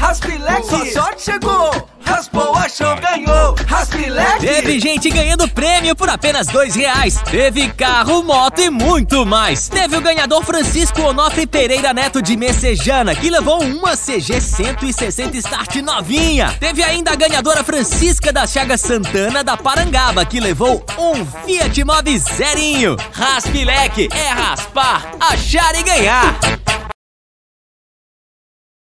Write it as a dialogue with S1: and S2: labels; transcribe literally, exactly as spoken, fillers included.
S1: Raspilec, sua sorte chegou. Raspou, achou, ganhou. Raspilec.
S2: Teve gente ganhando prêmio por apenas dois reais. Teve carro, moto e muito mais. Teve o ganhador Francisco Onofre Pereira Neto de Messejana, que levou uma C G cento e sessenta Start novinha. Teve ainda a ganhadora Francisca da Chaga Santana da Parangaba, que levou um Fiat Mobi zerinho. Raspilec é raspar, achar e ganhar.